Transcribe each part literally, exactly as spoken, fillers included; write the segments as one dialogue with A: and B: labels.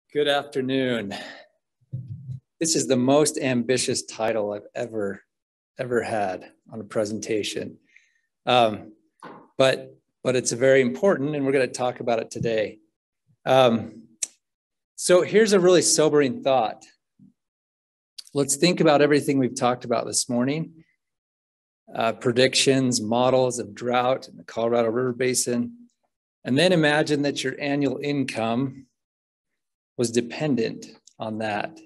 A: Good afternoon. This is the most ambitious title I've ever, ever had on a presentation. Um, but, but it's very important, and we're going to talk about it today. Um, so here's a really sobering thought. Let's think about everything we've talked about this morning. Uh, predictions, models of drought in the Colorado River Basin. And then imagine that your annual income was dependent on that.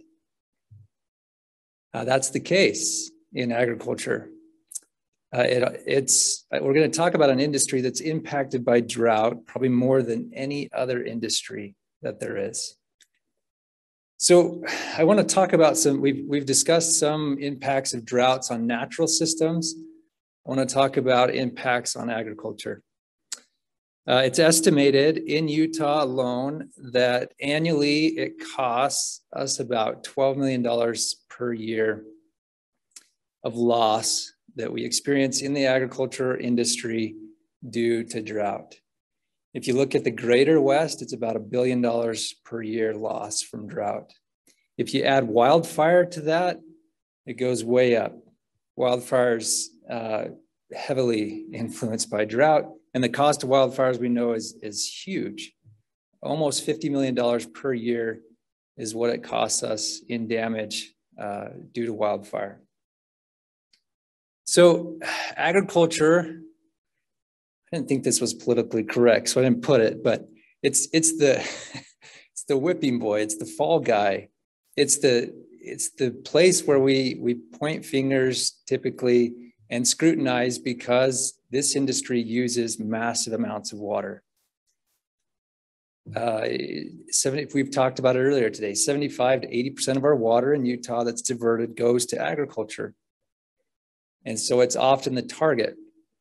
A: Uh, that's the case in agriculture. Uh, it, it's, we're going to talk about an industry that's impacted by drought, probably more than any other industry that there is. So I want to talk about some, we've, we've discussed some impacts of droughts on natural systems. I want to talk about impacts on agriculture. Uh, it's estimated in Utah alone that annually it costs us about twelve million dollars per year of loss that we experience in the agriculture industry due to drought. If you look at the greater West, it's about a billion dollars per year loss from drought. If you add wildfire to that, it goes way up. Wildfires uh, heavily influenced by drought. And the cost of wildfires we know is, is huge. Almost fifty million dollars per year is what it costs us in damage uh, due to wildfire. So agriculture, I didn't think this was politically correct, so I didn't put it, but it's, it's, the, it's the whipping boy, it's the fall guy. It's the, it's the place where we, we point fingers typically and scrutinize because this industry uses massive amounts of water. Uh, seventy, we've talked about it earlier today, seventy-five to eighty percent of our water in Utah that's diverted goes to agriculture. And so it's often the target.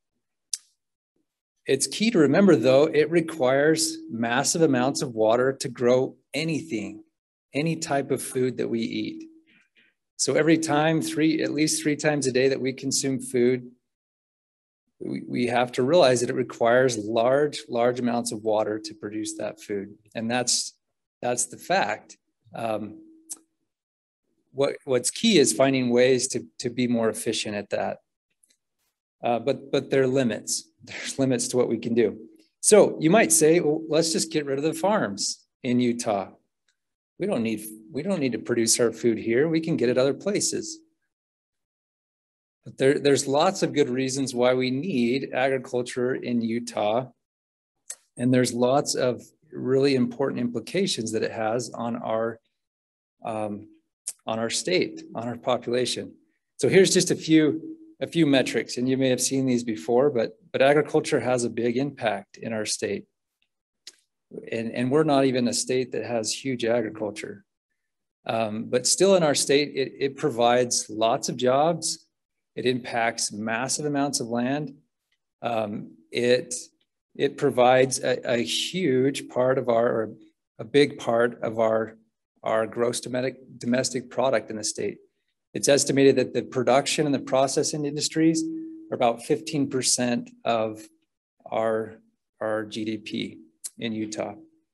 A: It's key to remember though, it requires massive amounts of water to grow anything, any type of food that we eat. So every time, three, at least three times a day that we consume food, we, we have to realize that it requires large, large amounts of water to produce that food. And that's, that's the fact. Um, what, what's key is finding ways to, to be more efficient at that. Uh, but, but there are limits. There's limits to what we can do. So you might say, well, let's just get rid of the farms in Utah. We don't need, we don't need to produce our food here. We can get it other places. But there, there's lots of good reasons why we need agriculture in Utah. And there's lots of really important implications that it has on our, um, on our state, on our population. So here's just a few, a few metrics, and you may have seen these before, but, but agriculture has a big impact in our state. And, and we're not even a state that has huge agriculture. Um, but still in our state, it, it provides lots of jobs. It impacts massive amounts of land. Um, it, it provides a, a huge part of our, or a big part of our, our gross domestic, domestic product in the state. It's estimated that the production and the processing industries are about fifteen percent of our, our G D P in Utah.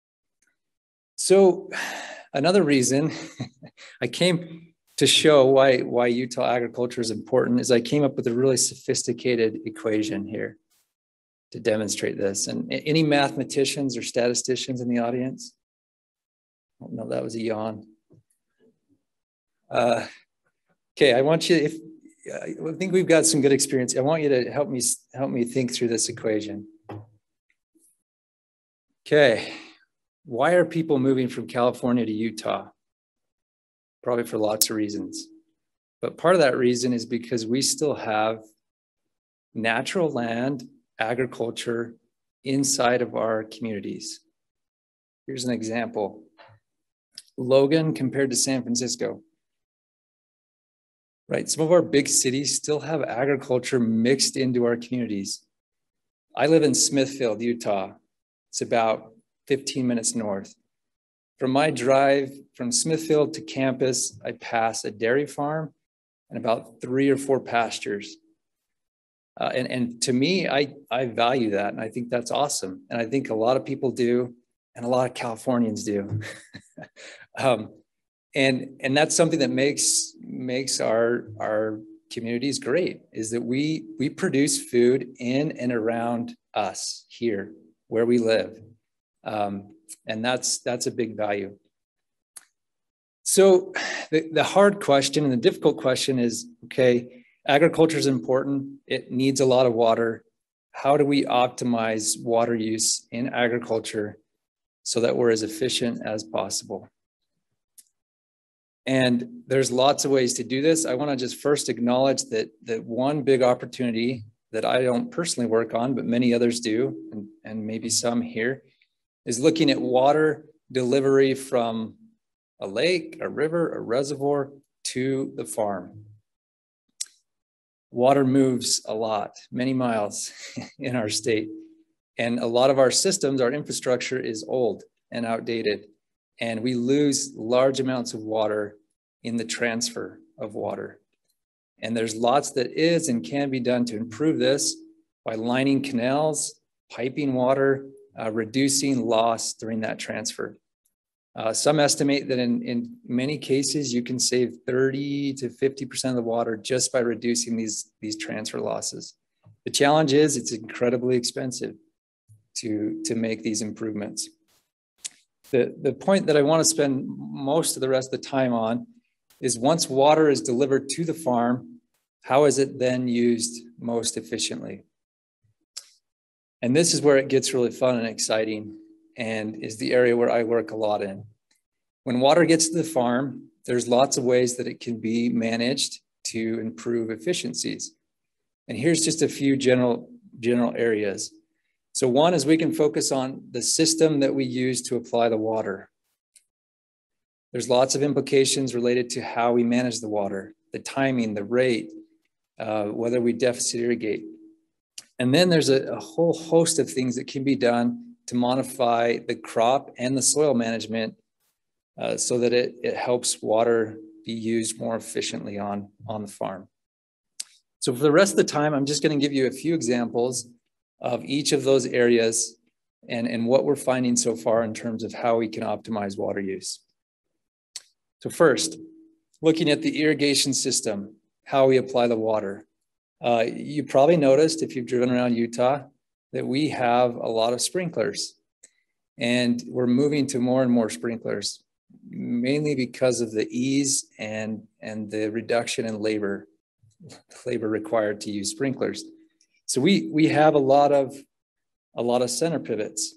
A: So another reason I came to show why, why Utah agriculture is important is I came up with a really sophisticated equation here to demonstrate this. And any mathematicians or statisticians in the audience? Oh, no, that was a yawn. Uh, okay, I want you, if I think we've got some good experience. I want you to help me, help me think through this equation. Okay, why are people moving from California to Utah? Probably for lots of reasons. But part of that reason is because we still have natural land, agriculture inside of our communities. Here's an example. Logan compared to San Francisco. Right, some of our big cities still have agriculture mixed into our communities. I live in Smithfield, Utah. It's about fifteen minutes north. From my drive from Smithfield to campus, I pass a dairy farm and about three or four pastures. Uh, and, and to me, I, I value that. And I think that's awesome. And I think a lot of people do, and a lot of Californians do. um, and and that's something that makes makes our our communities great, is that we we produce food in and around us here where we live, um, and that's that's a big value. So the, the hard question and the difficult question is, okay, agriculture is important. It needs a lot of water. How do we optimize water use in agriculture so that we're as efficient as possible? And there's lots of ways to do this. I want to just first acknowledge that, that one big opportunity that I don't personally work on, but many others do, and, and maybe some here, is looking at water delivery from a lake, a river, a reservoir to the farm. Water moves a lot, many miles in our state. And a lot of our systems, our infrastructure is old and outdated. And we lose large amounts of water in the transfer of water. And there's lots that is and can be done to improve this by lining canals, piping water, uh, reducing loss during that transfer. Uh, some estimate that in, in many cases, you can save thirty to fifty percent of the water just by reducing these, these transfer losses. The challenge is it's incredibly expensive to, to make these improvements. The, the point that I want to spend most of the rest of the time on is, once water is delivered to the farm, how is it then used most efficiently? And this is where it gets really fun and exciting, and is the area where I work a lot in. When water gets to the farm, there's lots of ways that it can be managed to improve efficiencies. And here's just a few general, general areas. So one is we can focus on the system that we use to apply the water. There's lots of implications related to how we manage the water, the timing, the rate, uh, whether we deficit irrigate. And then there's a, a whole host of things that can be done to modify the crop and the soil management uh, so that it, it helps water be used more efficiently on, on the farm. So for the rest of the time, I'm just going to give you a few examples of each of those areas and, and what we're finding so far in terms of how we can optimize water use. So first, looking at the irrigation system, how we apply the water. Uh, you probably noticed, if you've driven around Utah, that we have a lot of sprinklers, and we're moving to more and more sprinklers, mainly because of the ease and, and the reduction in labor, labor required to use sprinklers. So we, we have a lot of, a lot of center pivots,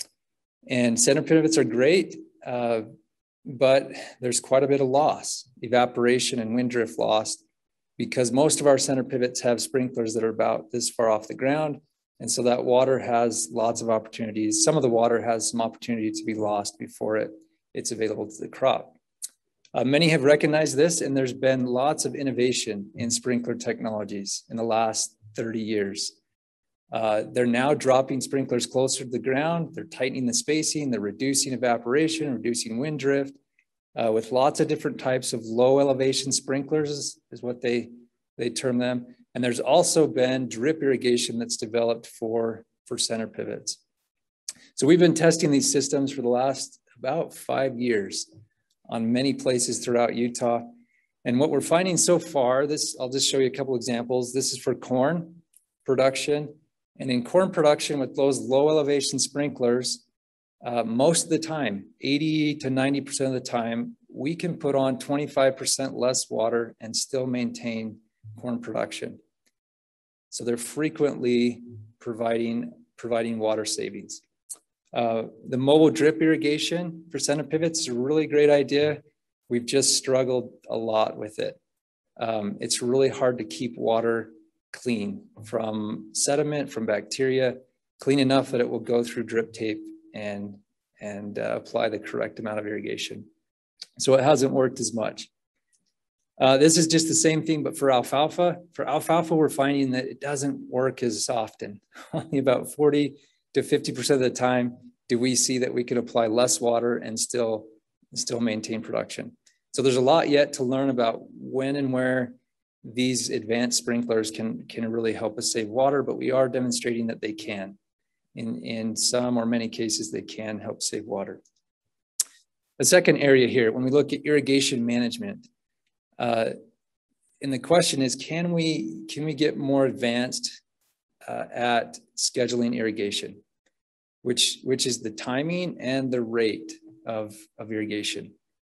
A: and center pivots are great, uh, but there's quite a bit of loss, evaporation and wind drift loss, because most of our center pivots have sprinklers that are about this far off the ground. And so that water has lots of opportunities. Some of the water has some opportunity to be lost before it, it's available to the crop. Uh, many have recognized this, and there's been lots of innovation in sprinkler technologies in the last thirty years. Uh, they're now dropping sprinklers closer to the ground. They're tightening the spacing. They're reducing evaporation, reducing wind drift, uh, with lots of different types of low elevation sprinklers is, is what they, they term them. And there's also been drip irrigation that's developed for, for center pivots. So we've been testing these systems for the last about five years on many places throughout Utah. And what we're finding so far, this, I'll just show you a couple examples. This is for corn production. And in corn production with those low elevation sprinklers, uh, most of the time, eighty to ninety percent of the time, we can put on twenty-five percent less water and still maintain corn production. So they're frequently providing, providing water savings. Uh, the mobile drip irrigation for center pivots is a really great idea. We've just struggled a lot with it. Um, it's really hard to keep water clean from sediment, from bacteria, clean enough that it will go through drip tape and, and uh, apply the correct amount of irrigation. So it hasn't worked as much. Uh, this is just the same thing, but for alfalfa. For alfalfa, we're finding that it doesn't work as often. Only about forty to fifty percent of the time do we see that we can apply less water and still, still maintain production. So there's a lot yet to learn about when and where these advanced sprinklers can, can really help us save water, but we are demonstrating that they can. In, in some or many cases, they can help save water. The second area here, when we look at irrigation management, uh, and the question is, can we, can we get more advanced uh, at scheduling irrigation, which, which is the timing and the rate of, of irrigation.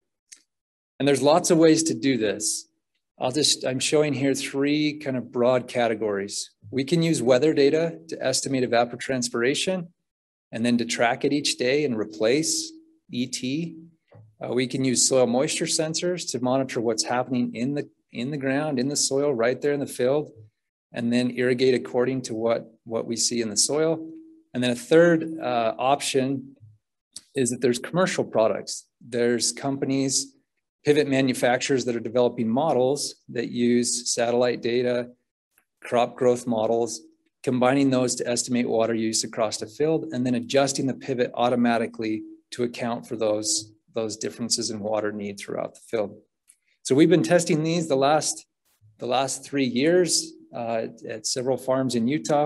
A: And there's lots of ways to do this. I'll just, I'm showing here three kind of broad categories. We can use weather data to estimate evapotranspiration and then to track it each day and replace E T. Uh, we can use soil moisture sensors to monitor what's happening in the, in the ground, in the soil, right there in the field, and then irrigate according to what, what we see in the soil. And then a third uh, option is that there's commercial products. There's companies, pivot manufacturers that are developing models that use satellite data, crop growth models, combining those to estimate water use across the field, and then adjusting the pivot automatically to account for those, those differences in water need throughout the field. So we've been testing these the last, the last three years uh, at several farms in Utah.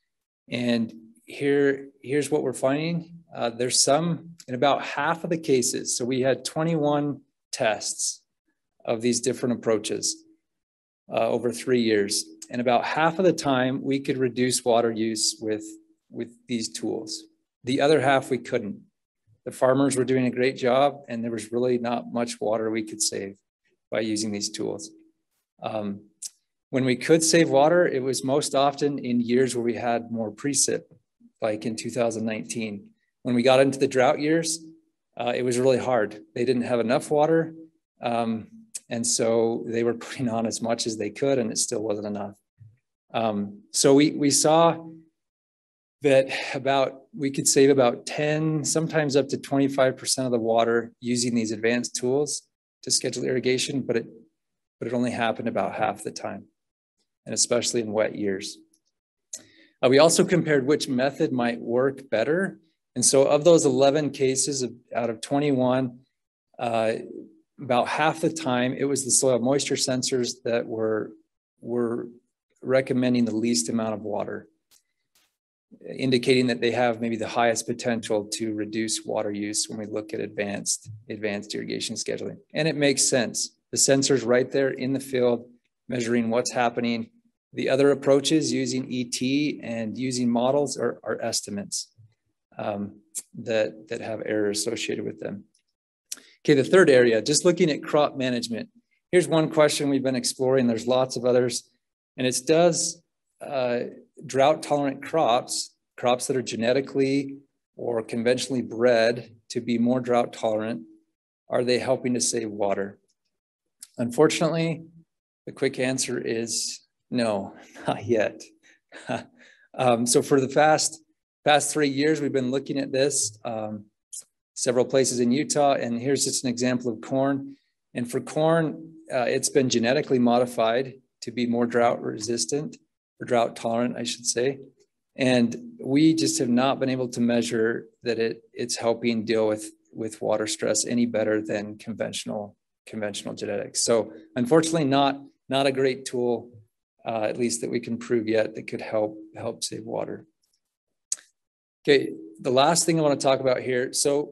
A: And here, here's what we're finding. Uh, there's some in about half of the cases. So we had twenty-one tests of these different approaches uh, over three years. And about half of the time we could reduce water use with, with these tools. The other half we couldn't. The farmers were doing a great job and there was really not much water we could save by using these tools. Um, when we could save water, it was most often in years where we had more precip, like in two thousand nineteen. When we got into the drought years, uh, it was really hard. They didn't have enough water. Um, and so they were putting on as much as they could and it still wasn't enough. Um, so we, we saw that about, we could save about ten, sometimes up to twenty-five percent of the water using these advanced tools to schedule irrigation, but it, but it only happened about half the time, and especially in wet years. Uh, we also compared which method might work better. And so of those eleven cases of, out of twenty-one, uh, about half the time it was the soil moisture sensors that were, were recommending the least amount of water, indicating that they have maybe the highest potential to reduce water use when we look at advanced, advanced irrigation scheduling. And it makes sense. The sensor's right there in the field, measuring what's happening. The other approaches using E T and using models are, are estimates um, that, that have error associated with them. Okay, the third area, just looking at crop management. Here's one question we've been exploring. There's lots of others. And it's, does uh, drought tolerant crops, crops that are genetically or conventionally bred to be more drought tolerant, are they helping to save water? Unfortunately, the quick answer is no, not yet. um, so for the past, past three years, we've been looking at this, um, several places in Utah, and here's just an example of corn. And for corn, uh, it's been genetically modified to be more drought resistant, or drought tolerant, I should say. And we just have not been able to measure that it, it's helping deal with, with water stress any better than conventional, conventional genetics. So unfortunately, not, not a great tool, uh, at least that we can prove yet, that could help, help save water. Okay, the last thing I want to talk about here. So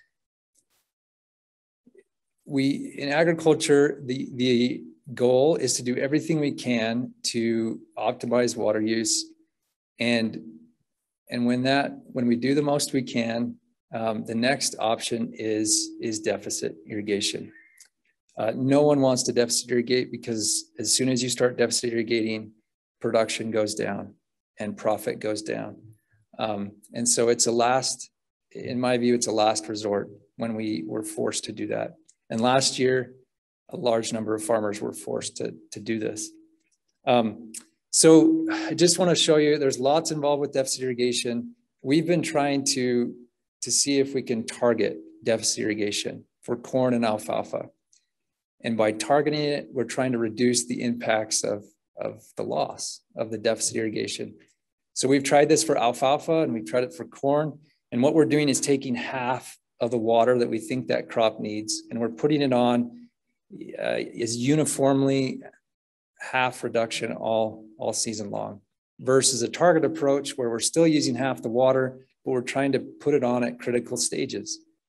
A: we, in agriculture, the, the goal is to do everything we can to optimize water use. And, and when that, when we do the most we can, um, the next option is, is deficit irrigation. Uh, no one wants to deficit irrigate because as soon as you start deficit irrigating, production goes down and profit goes down. Um, and so it's a last, in my view, it's a last resort when we were forced to do that. And last year, a large number of farmers were forced to, to do this. Um, so I just want to show you, there's lots involved with deficit irrigation. We've been trying to, to see if we can target deficit irrigation for corn and alfalfa. And by targeting it, we're trying to reduce the impacts of, of the loss of the deficit irrigation. So we've tried this for alfalfa and we've tried it for corn. And what we're doing is taking half of the water that we think that crop needs, and we're putting it on uh, is uniformly half reduction all, all season long, versus a target approach where we're still using half the water, but we're trying to put it on at critical stages.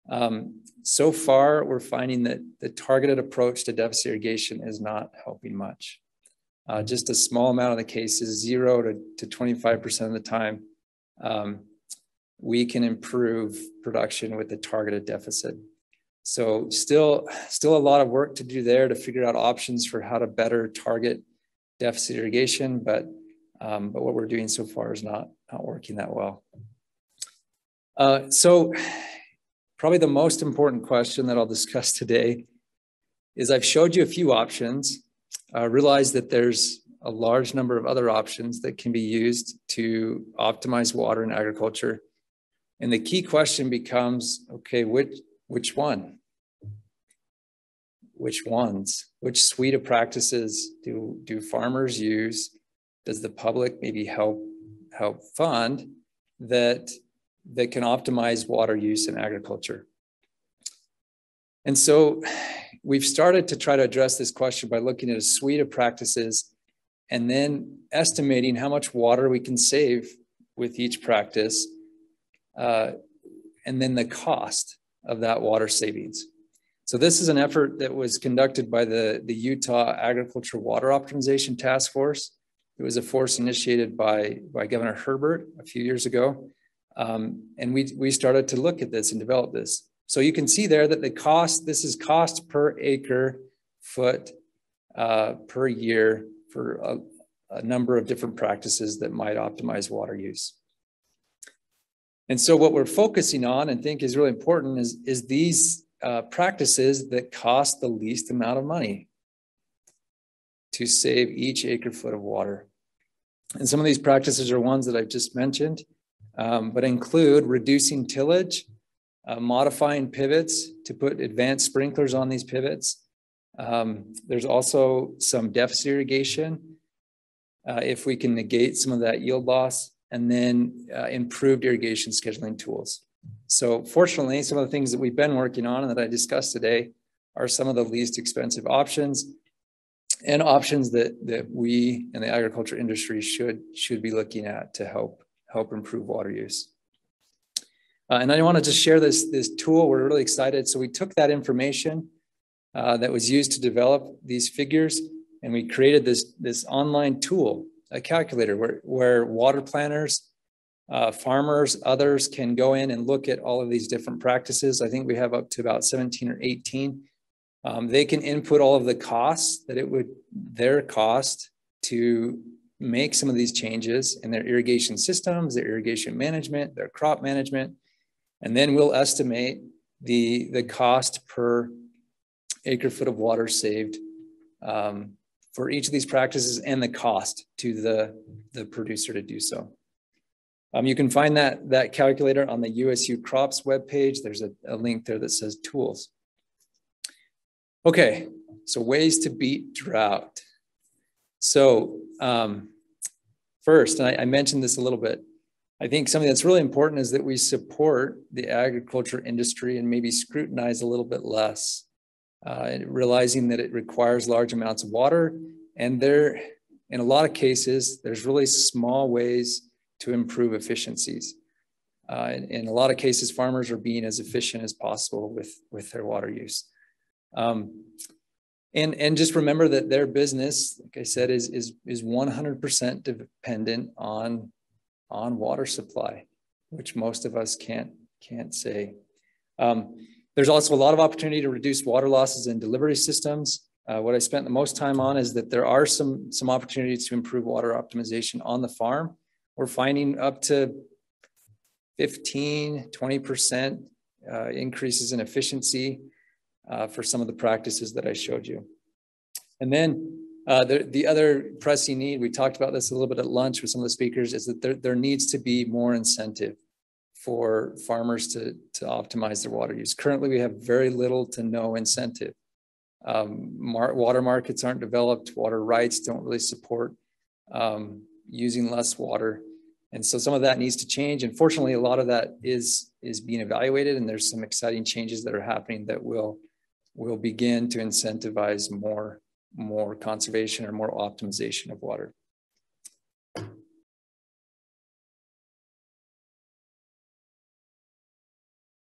A: Um, so far, we're finding that the targeted approach to deficit irrigation is not helping much. Uh, just a small amount of the cases, zero to, to twenty-five percent of the time, um, we can improve production with the targeted deficit. So still, still a lot of work to do there to figure out options for how to better target deficit irrigation, but, um, but what we're doing so far is not, not working that well. Uh, so probably the most important question that I'll discuss today is I've showed you a few options. Uh, realize that there's a large number of other options that can be used to optimize water in agriculture. And the key question becomes, okay, which, which one? Which ones? Which suite of practices do, do farmers use? Does the public maybe help, help fund that, that can optimize water use in agriculture? And so we've started to try to address this question by looking at a suite of practices and then estimating how much water we can save with each practice, uh, and then the cost of that water savings. So this is an effort that was conducted by the, the Utah Agriculture Water Optimization Task Force. It was a force initiated by, by Governor Herbert a few years ago. Um, and we, we started to look at this and develop this. So you can see there that the cost, this is cost per acre foot uh, per year for a, a number of different practices that might optimize water use. And so what we're focusing on and think is really important is, is these uh, practices that cost the least amount of money to save each acre foot of water. And some of these practices are ones that I've just mentioned, um, but include reducing tillage, uh, modifying pivots to put advanced sprinklers on these pivots. Um, there's also some deficit irrigation, uh, if we can negate some of that yield loss, and then uh, improved irrigation scheduling tools. So fortunately, some of the things that we've been working on and that I discussed today are some of the least expensive options and options that, that we in the agriculture industry should, should be looking at to help, help improve water use. Uh, and I want to just share this, this tool. We're really excited. So we took that information uh, that was used to develop these figures, and we created this, this online tool, a calculator where, where water planners, uh, farmers, others can go in and look at all of these different practices. I think we have up to about seventeen or eighteen. Um, they can input all of the costs that it would, their cost to make some of these changes in their irrigation systems, their irrigation management, their crop management, and then we'll estimate the, the cost per acre foot of water saved um, for each of these practices and the cost to the, the producer to do so. Um, you can find that, that calculator on the U S U Crops webpage. There's a, a link there that says tools. Okay, so ways to beat drought. So um, first, and I, I mentioned this a little bit, I think something that's really important is that we support the agriculture industry and maybe scrutinize a little bit less, uh, realizing that it requires large amounts of water. And there, in a lot of cases, there's really small ways to improve efficiencies. Uh, in, in a lot of cases, farmers are being as efficient as possible with, with their water use. Um, and, and just remember that their business, like I said, is, is, is one hundred percent dependent on, on water supply, which most of us can't, can't say. Um, there's also a lot of opportunity to reduce water losses in delivery systems. Uh, what I spent the most time on is that there are some, some opportunities to improve water optimization on the farm. We're finding up to fifteen, twenty percent uh, increases in efficiency uh, for some of the practices that I showed you. And then uh, the, the other pressing need, we talked about this a little bit at lunch with some of the speakers, is that there, there needs to be more incentive for farmers to, to optimize their water use. Currently, we have very little to no incentive. Um, mar water markets aren't developed, water rights don't really support um, using less water. And so some of that needs to change. And fortunately, a lot of that is, is being evaluated, and there's some exciting changes that are happening that will, will begin to incentivize more, more conservation or more optimization of water.